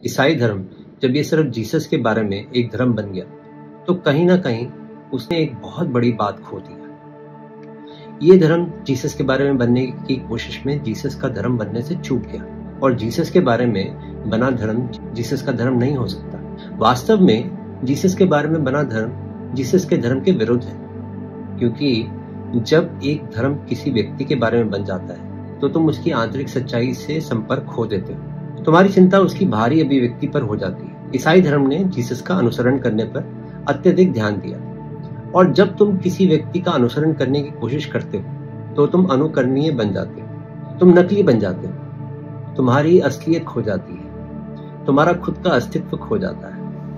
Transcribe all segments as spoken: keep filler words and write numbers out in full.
ईसाई धर्म जब ये सिर्फ जीसस के बारे में एक धर्म बन गया तो कहीं ना कहीं उसने एक बहुत बड़ी बात खो दी। ये धर्म जीसस के बारे में बनने की कोशिश में जीसस का धर्म बनने से चूक गया और जीसस के बारे में बना धर्म जीसस का धर्म नहीं हो सकता। वास्तव में जीसस के बारे में बना धर्म जीसस के धर्म के विरुद्ध है, क्योंकि जब एक धर्म किसी व्यक्ति के बारे में बन जाता है तो तुम उसकी आंतरिक सच्चाई से संपर्क खो देते हो। तुम्हारी चिंता उसकी बाहरी अभिव्यक्ति पर हो जाती है। ईसाई धर्म ने जीसस का अनुसरण करने पर अत्यधिक ध्यान दिया, और जब तुम किसी व्यक्ति का अनुसरण करने की कोशिश करते हो तो तुम अनुकरणीय बन जाते हो, तुम नकली बन जाते हो, तुम्हारी असलियत खो जाती है, तुम्हारा खुद का अस्तित्व खो जाता है।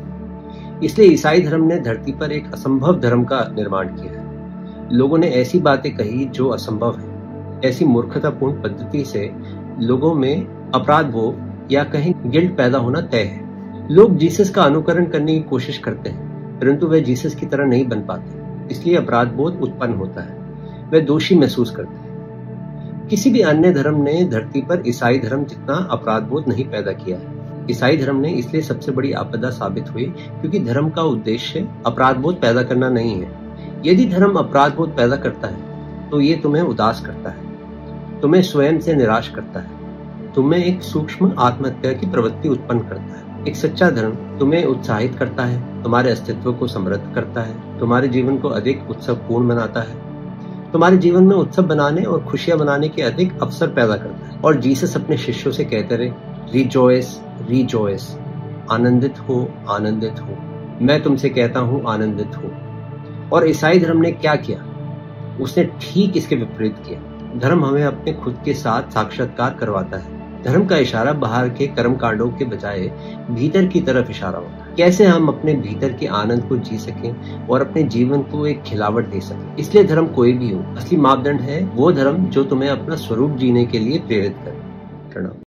इसलिए ईसाई धर्म ने धरती पर एक असंभव धर्म का निर्माण किया है। लोगों ने ऐसी बातें कही जो असंभव है। ऐसी मूर्खतापूर्ण पद्धति से लोगों में अपराध बोध या कहीं गिल्ट पैदा होना तय है। लोग जीसस का अनुकरण करने की कोशिश करते हैं, परंतु वे जीसस की तरह नहीं बन पाते, इसलिए अपराध बोध उत्पन्न होता है। वे दोषी महसूस करते हैं। किसी भी अन्य धर्म ने धरती पर ईसाई धर्म जितना अपराध बोध नहीं पैदा किया है। ईसाई धर्म ने इसलिए सबसे बड़ी आपदा साबित हुई क्योंकि धर्म का उद्देश्य अपराध बोध पैदा करना नहीं है। यदि धर्म अपराध बोध पैदा करता है तो ये तुम्हें उदास करता है, तुम्हें स्वयं से निराश करता है, तुम्हें एक सूक्ष्म आत्महत्या की प्रवृत्ति उत्पन्न करता है। एक सच्चा धर्म तुम्हें उत्साहित करता है, तुम्हारे अस्तित्व को समृद्ध करता है, तुम्हारे जीवन को अधिक उत्सवपूर्ण बनाता है, तुम्हारे जीवन में उत्सव बनाने और खुशियां बनाने के अधिक अवसर पैदा करता है। और जीसस अपने शिष्यों से कहते रहे, रिजॉयस रिजॉयस, आनंदित हो आनंदित हो, मैं तुमसे कहता हूं आनंदित हो। और ईसाई धर्म ने क्या किया? उसने ठीक इसके विपरीत किया। धर्म हमें अपने खुद के साथ साक्षात्कार करवाता है। धर्म का इशारा बाहर के कर्म कांडों के बजाय भीतर की तरफ इशारा होता है। कैसे हम अपने भीतर के आनंद को जी सकें और अपने जीवन को एक खिलावट दे सकें। इसलिए धर्म कोई भी हो, असली मापदंड है वो धर्म जो तुम्हें अपना स्वरूप जीने के लिए प्रेरित करे। प्रणाम।